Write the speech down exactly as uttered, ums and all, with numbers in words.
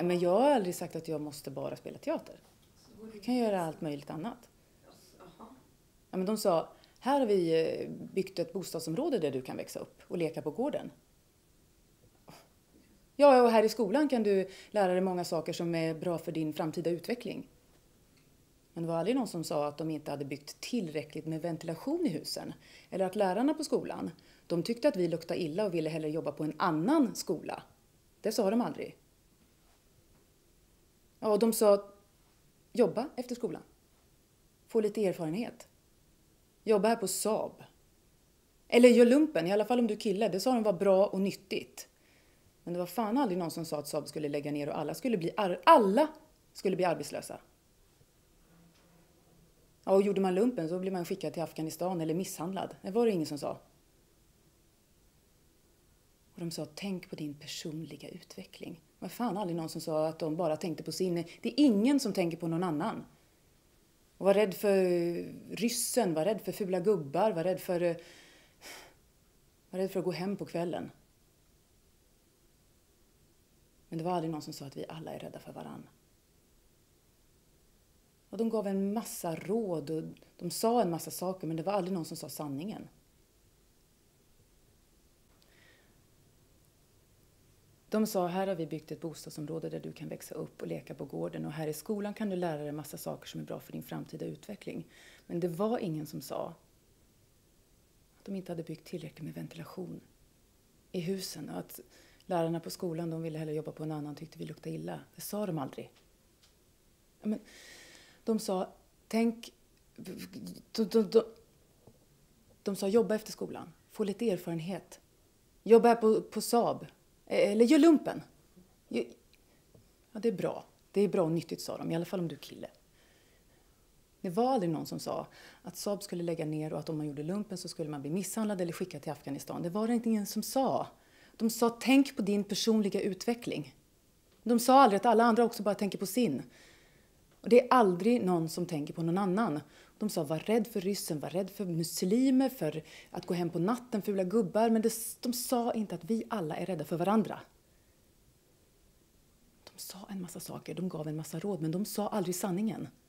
Men jag har aldrig sagt att jag måste bara spela teater. Jag kan göra allt möjligt annat. Ja, men de sa, här har vi byggt ett bostadsområde där du kan växa upp och leka på gården. Ja, och här i skolan kan du lära dig många saker som är bra för din framtida utveckling. Men det var aldrig någon som sa att de inte hade byggt tillräckligt med ventilation i husen. Eller att lärarna på skolan, de tyckte att vi luktade illa och ville hellre jobba på en annan skola. Det sa de aldrig. Ja, och de sa, jobba efter skolan. Få lite erfarenhet. Jobba här på Saab. Eller gör lumpen, i alla fall om du är kille. Det sa de var bra och nyttigt. Men det var fan aldrig någon som sa att Saab skulle lägga ner och alla skulle bli, ar- alla skulle bli arbetslösa. Ja, och gjorde man lumpen så blev man skickad till Afghanistan eller misshandlad. Det var det ingen som sa. Och de sa, tänk på din personliga utveckling. Det var fan aldrig någon som sa att de bara tänkte på sin. Det är ingen som tänker på någon annan. Och var rädd för ryssen, var rädd för fula gubbar, var rädd för, var rädd för att gå hem på kvällen. Men det var aldrig någon som sa att vi alla är rädda för varann. Och de gav en massa råd och de sa en massa saker, men det var aldrig någon som sa sanningen. De sa, här har vi byggt ett bostadsområde där du kan växa upp och leka på gården. Och här i skolan kan du lära dig en massa saker som är bra för din framtida utveckling. Men det var ingen som sa att de inte hade byggt tillräckligt med ventilation i husen. Och att lärarna på skolan, de ville hellre jobba på en annan, tyckte vi luktade illa. Det sa de aldrig. Men de sa, tänk... De, de, de, de sa, jobba efter skolan. Få lite erfarenhet. Jobba här på, på Saab. Eller gör lumpen. Ja, det är bra. Det är bra och nyttigt, sa de. I alla fall om du är kille. Det var aldrig någon som sa att Saab skulle lägga ner och att om man gjorde lumpen så skulle man bli misshandlad eller skickad till Afghanistan. Det var det inte ingen som sa. De sa, tänk på din personliga utveckling. De sa aldrig att alla andra också bara tänker på sin. Och det är aldrig någon som tänker på någon annan. De sa, var rädd för ryssen, var rädd för muslimer, för att gå hem på natten, fula gubbar. Men det, de sa inte att vi alla är rädda för varandra. De sa en massa saker, de gav en massa råd, men de sa aldrig sanningen.